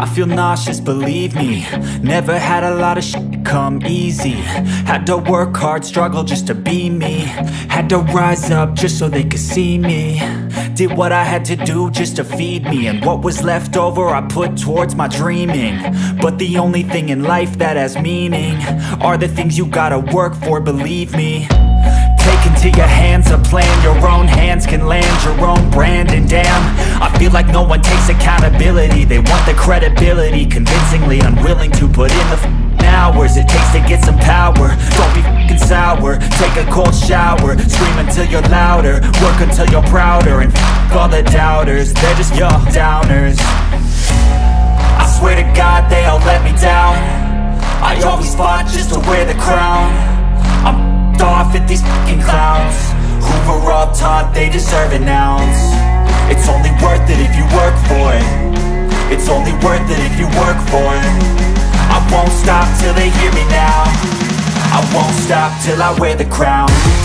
I feel nauseous, believe me. Never had a lot of shit come easy. Had to work hard, struggle just to be me. Had to rise up just so they could see me. Did what I had to do just to feed me. And what was left over I put towards my dreaming. But the only thing in life that has meaning are the things you gotta work for, believe me. Take into your hands a plan. Your own hands can land your own brand. And damn, I feel like no one takes accountability. They want the credibility, convincingly unwilling to put in the hours it takes to get some power. Don't be f***ing sour. Take a cold shower. Scream until you're louder. Work until you're prouder. And f*** all the doubters, they're just your downers. I swear to God they all let me down. I always fought just to wear the crown. I'm off at these fucking clowns who were all taught they deserve an ounce. It's only worth it if you work for it. It's only worth it if you work for it. I won't stop till they hear me now. I won't stop till I wear the crown.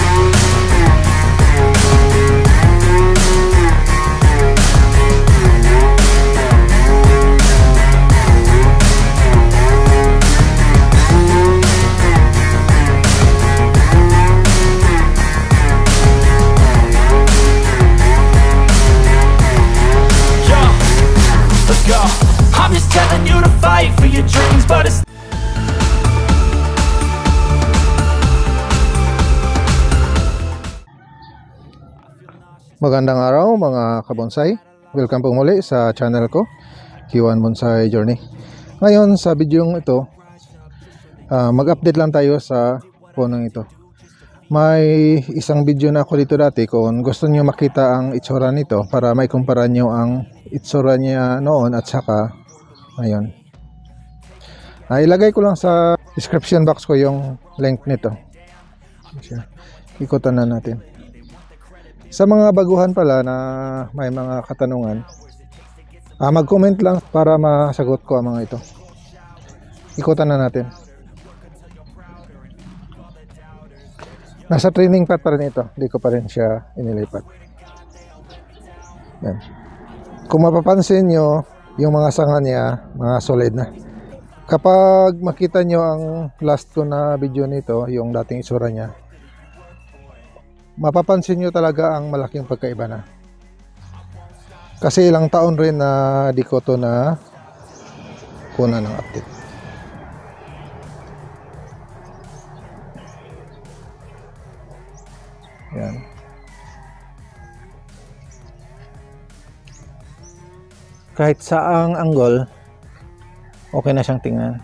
I'm just telling you to fight for your dreams, but it's Magandang araw mga kabonsai. Welcome po muli sa channel ko, Kiwan Bonsai Journey. Ngayon sa video ito, mag-update lang tayo sa punong ito. May isang video na ako dito dati. Kung gusto niyo makita ang itsura nito para may kumpara niyo ang itsura niya noon at saka ngayon. Ilagay ko lang sa description box ko yung link nito. Ikutan na natin. Sa mga baguhan pala na may mga katanungan, mag-comment lang para masagot ko ang mga ito. Ikutan na natin. Nasa training pad pa rin ito. Hindi ko pa rin siya inilipat. Yan. Kung mapapansin nyo, yung mga sanga niya, mga solid na. Kapag makita nyo ang last ko na video nito, yung dating itsura niya, mapapansin nyo talaga ang malaking pagkaiba na. Kasi ilang taon rin na di ko to na kuna ng update. Yan. Kahit saang angle, okay na siyang tingnan.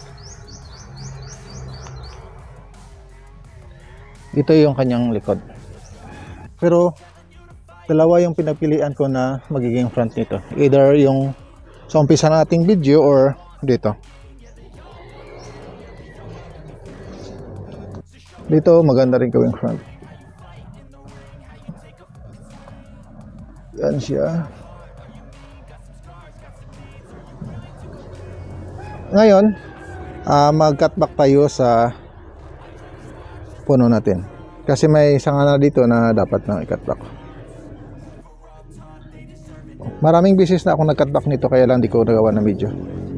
Ito yung kanyang likod. Pero dalawa yung pinapilian ko na magiging front nito. Either yung sa umpisa nating video or dito. Dito maganda rin gawing front. Yan siya. Ngayon, mag-cut back tayo sa puno natin. Kasi may sanga na dito na dapat na i-cut back. Maraming beses na akong nag-cut back nito kaya lang di ko nagawa ng video.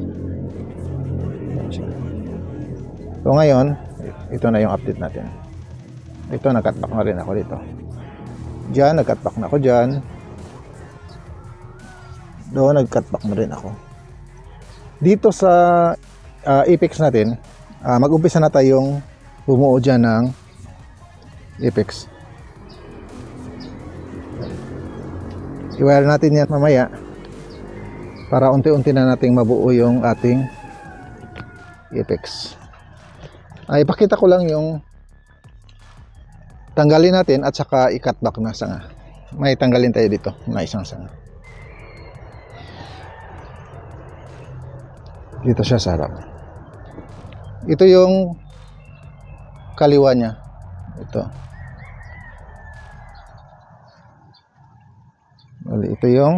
So ngayon, ito na yung update natin. Ito, nag-cut back na rin ako dito. Diyan, nag-cut back na ako dyan. Doon, nag-cut back na rin ako. Dito sa apex natin, mag-umpisa na tayong bumuo dyan ng apex. I-wire natin yan mamaya para unti-unti na nating mabuo yung ating apex. Ipakita ko lang yung tanggalin natin at saka i-cut back na sanga. May tanggalin tayo dito na isang sanga. Dito siya sa harap. Ito yung kaliwa niya. Ito. Ito yung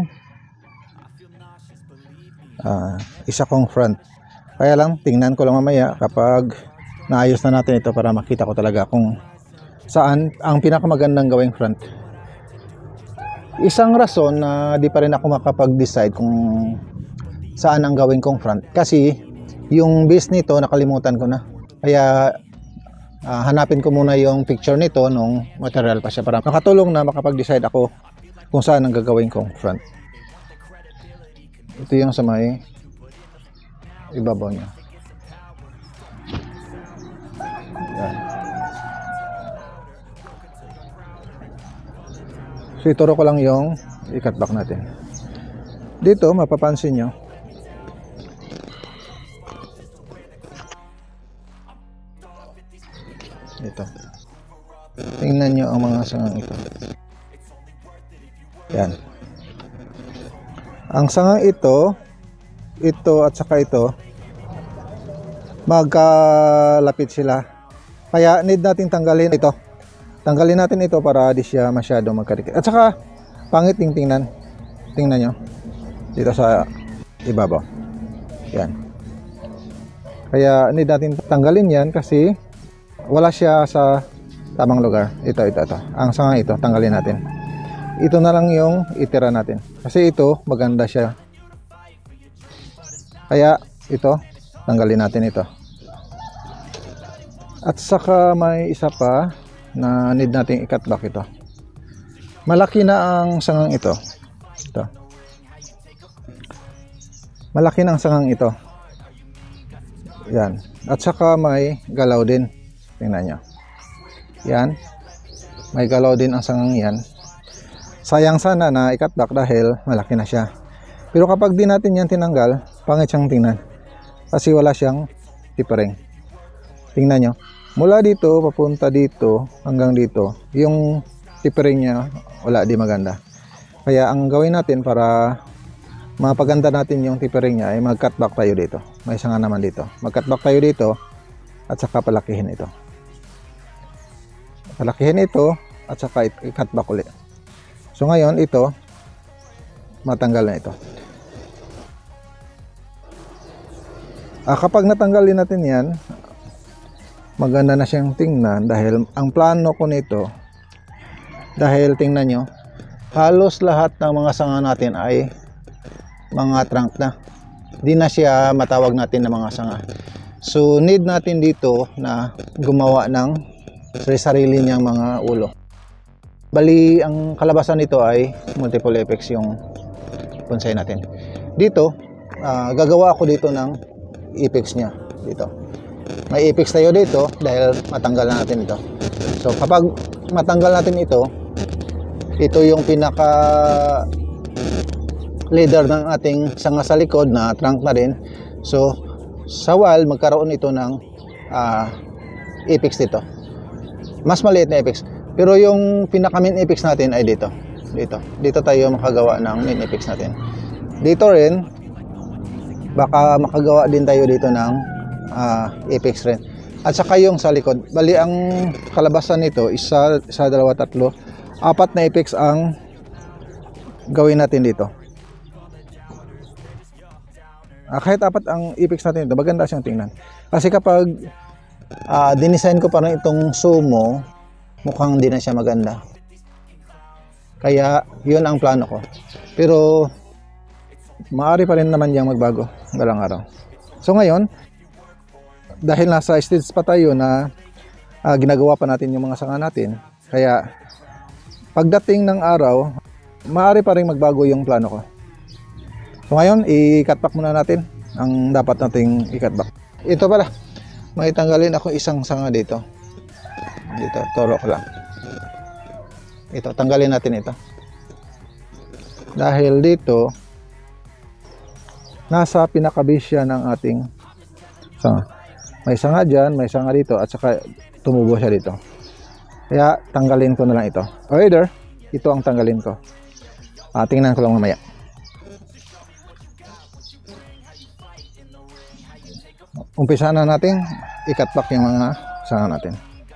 isa kong front. Kaya lang, tingnan ko lang mamaya kapag naayos na natin ito para makita ko talaga kung saan ang pinakamagandang gawing front. Isang rason na di pa rin ako makapag-decide kung saan ang gawin kong front. Kasi yung base nito nakalimutan ko na. Kaya hanapin ko muna yung picture nito nung material pa siya para makatulong na makapag-decide ako kung saan ang gagawin kong front. Ito yung sa may ibabaw niya. Yan. So ituro ko lang yung i-cut back natin. Dito mapapansin nyo, ito, tingnan nyo ang mga sangang ito. Yan. Ang sangang ito at saka ito, magkalapit sila. Kaya need natin tanggalin ito. Tanggalin natin ito para di siya masyado magkadikit. At saka, pangit tingnan. Tingnan nyo. Dito sa ibabaw. Yan. Kaya need natin tanggalin yan kasi wala siya sa tamang lugar. Ito. Ang sangang ito, tanggalin natin. Ito na lang yung itira natin. Kasi ito, maganda siya. Kaya, ito, tanggalin natin ito. At saka may isa pa na need nating i-cut back ito. Malaki na ang sangang ito. Ito. Malaki na ang sangang ito. Yan. At saka may galaw din. Tingnan nyo. Yan. May galaw din ang sangang yan. Sayang sana na i-cut back dahil malaki na siya. Pero kapag di natin yan tinanggal, pangit siyang tingnan. Kasi wala siyang tipering. Tingnan nyo. Mula dito, papunta dito, hanggang dito, yung tipering niya, wala, di maganda. Kaya ang gawin natin para mapaganda natin yung tipering niya ay mag-cut back tayo dito. May sanga naman dito. Mag-cut back tayo dito at saka palakihin ito. Palakihin ito at saka i-cut back ulit. So ngayon, ito, matanggal na ito. Kapag natanggalin natin yan, maganda na siyang tingnan dahil ang plano ko nito, dahil tingnan nyo, halos lahat ng mga sanga natin ay mga trunk na. Di na siya matawag natin na mga sanga. So need natin dito na gumawa ng sarili niyang mga ulo. Bali, ang kalabasan nito ay multiple apex yung bonsai natin. Dito, gagawa ako dito ng apex niya. Dito. May apex tayo dito dahil matanggal na natin ito. So kapag matanggal natin ito yung pinaka leader ng ating sanga sa likod na trunk na rin. So sa wall magkaroon ito ng apex dito. Mas maliit na apex. Pero yung pinaka main apex natin ay dito. Dito tayo makagawa ng main apex natin. Dito rin baka makagawa din tayo dito ng apex rin. At saka yung sa likod. Bali ang kalabasan nito, isa, dalawa, tatlo, 4 na apex ang gawin natin dito. Kahit 4 ang apex natin dito, maganda siyang tingnan. Kasi kapag dinisign ko parang itong sumo, mukhang hindi na siya maganda. Kaya yun ang plano ko. Pero maaari pa rin naman yang magbago balang araw. So ngayon, dahil nasa stage pa tayo na ginagawa pa natin yung mga sanga natin, kaya pagdating ng araw, maaari pa rin magbago yung plano ko. So ngayon, i-cut back muna natin ang dapat nating i-cut back. Ito pala, may tanggalin ako isang sanga dito. Dito, turo ko lang. Ito, tanggalin natin ito. Dahil dito, nasa pinakabisya ng ating sanga. May sanga dyan, may sanga dito, at saka tumubo siya dito. Kaya tanggalin ko na lang ito. Or either, ito ang tanggalin ko. Tingnan ko lang mamaya. Umpisa na natin i-cut back yung mga sanga natin.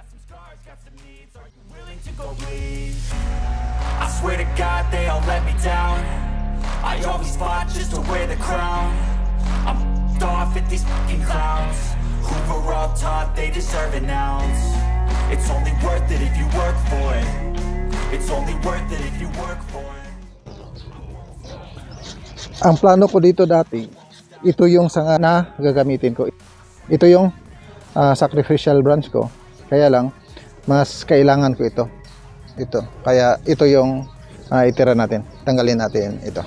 I swear to God they all let me down. I always fought just to wear the crown. I'm off at these fucking clowns who were all taught they deserve an ounce. It's only worth it if you work for it. It's only worth it if you work for it. Ang plano ko dito dati, ito yung sanga na gagamitin ko. Ito yung sacrificial branch ko. Kaya lang, mas kailangan ko ito. Kaya ito yung itira natin. Tanggalin natin ito.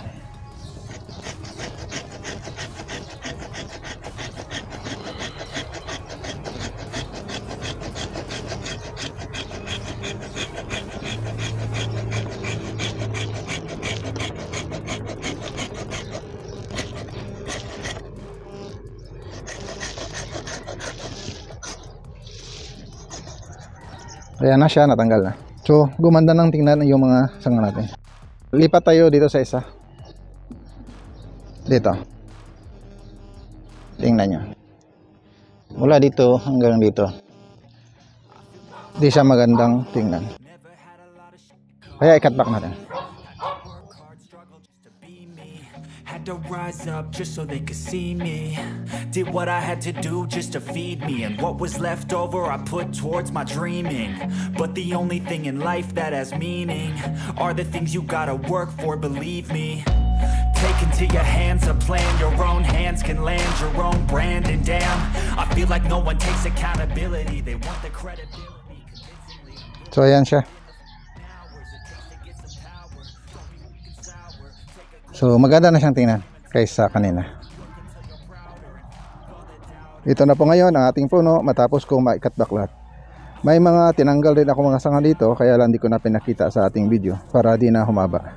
Ayan na siya, natanggal na. So, gumanda ng tingnan yung mga sanga natin. Lipat tayo dito sa isa. Dito. Tingnan nyo. Mula dito hanggang dito. Di siya magandang tingnan. Kaya i-cut back natin. Had to rise up just so they could see me. Did what I had to do just to feed me. And what was left over I put towards my dreaming. But the only thing in life that has meaning are the things you gotta work for, believe me. Take into your hands a plan. Your own hands can land your own brand. And damn, I feel like no one takes accountability. They want the credibility. So ayan siya. So maganda na siyang tingnan kaysa kanina. Ito na po ngayon ang ating puno matapos kong ma-cut back lahat. May mga tinanggal rin ako mga sanga dito, kaya lang di ko na pinakita sa ating video para di na humaba.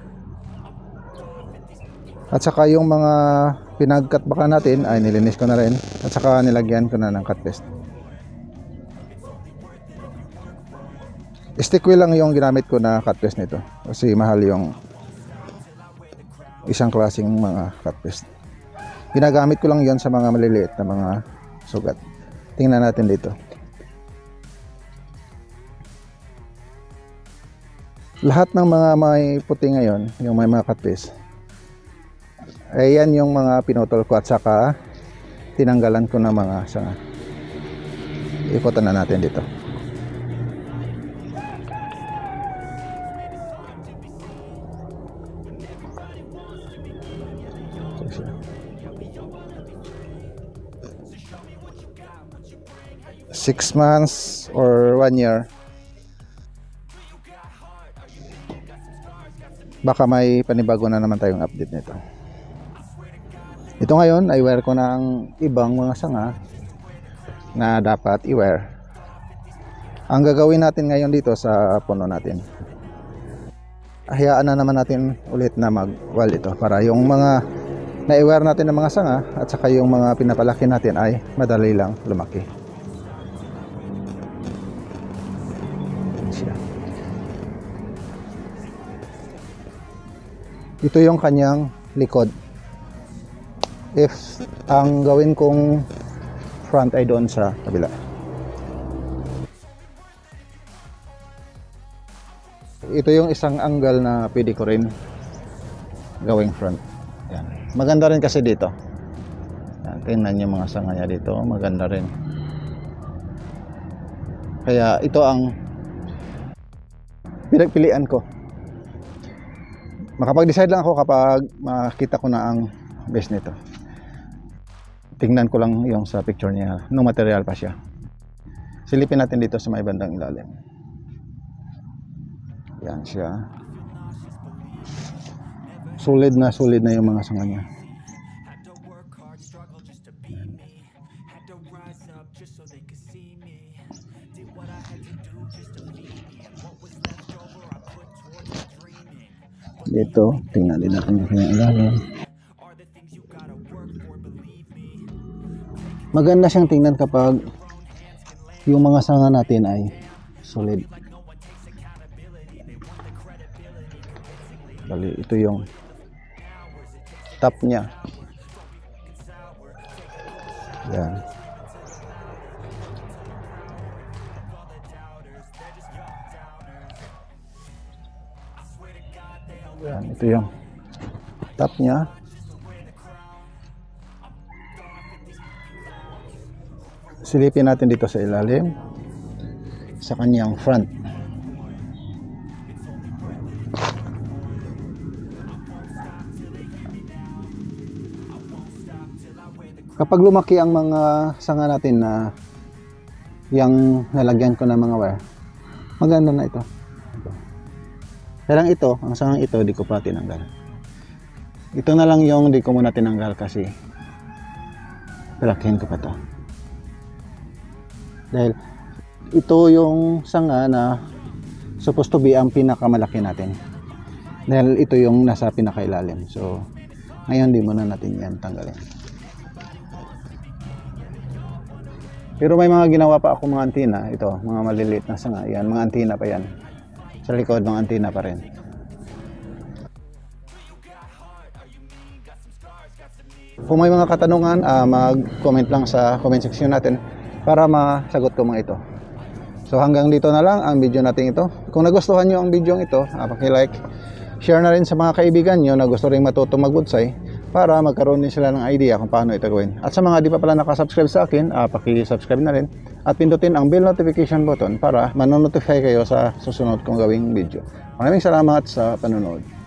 At saka yung mga pinag-cut back natin ay nilinis ko na rin. At saka nilagyan ko na ng cut paste. Stick wheel lang yung ginamit ko na cut paste nito kasi mahal yung isang klaseng mga cut paste. Ginagamit ko lang yon sa mga maliliit na mga sugat. Tingnan natin dito. Lahat ng mga may puti ngayon, yung may mga cut paste, ayan yung mga pinutol ko at saka tinanggalan ko ng mga sanga. Ikutan na natin dito. Six months or 1 year, baka may panibago na naman tayong update nito. Ito ngayon ay wear ko ng ibang mga sanga na dapat i-wear. Ang gagawin natin ngayon dito sa puno natin, hayaan na naman natin ulit na mag-wall ito para yung mga na-i-wear natin ng mga sanga at saka yung mga pinapalaki natin ay madali lang lumaki. Ito yung kanyang likod. If ang gawin kong front ay doon sa kabila. Ito yung isang angle na pwede ko rin gawing front. Yan. Maganda rin kasi dito. Yan, tingnan yung mga sanga niya dito. Maganda rin. Kaya ito ang pinagpilian ko. Makapag-decide lang ako kapag makita ko na ang base nito. Tingnan ko lang yung sa picture niya, nung material pa siya. Silipin natin dito sa may bandang ilalim. Yan siya. Solid na yung mga sanga niya. Dito, tingnan din natin yung kanyang ilalim. Maganda siyang tingnan kapag yung mga sanga natin ay solid. Bali, ito yung top niya. Yan. Yan, ito yung top niya. Silipin natin dito sa ilalim sa kanyang front. Kapag lumaki ang mga sanga natin na yung nalagyan ko ng mga wire, maganda na ito. Kaya lang ito, ang sangang ito, di ko pa tinanggal. Ito na lang yung di ko muna tinanggal kasi palakihin ko pa to. Dahil ito yung sanga na supposed to be ang pinakamalaki natin. Dahil ito yung nasa pinakailalim. So, ngayon di muna natin yan tanggalin. Pero may mga ginawa pa ako mga antina. Ito, mga maliliit na sanga. Yan, mga antina pa yan. Sa likod ng antina pa rin. Kung may mga katanungan, mag-comment lang sa comment section natin para masagot ko mga ito. So hanggang dito na lang ang video natin ito. Kung nagustuhan nyo ang video ito, paki-like, share na rin sa mga kaibigan nyo na gusto rin matutong mag-bonsai para magkaroon din sila ng idea kung paano ito gawin. At sa mga di pa pala nakasubscribe sa akin, paki-subscribe na rin at pindutin ang bell notification button para manonotify kayo sa susunod kong gawing video. Maraming salamat sa panonood.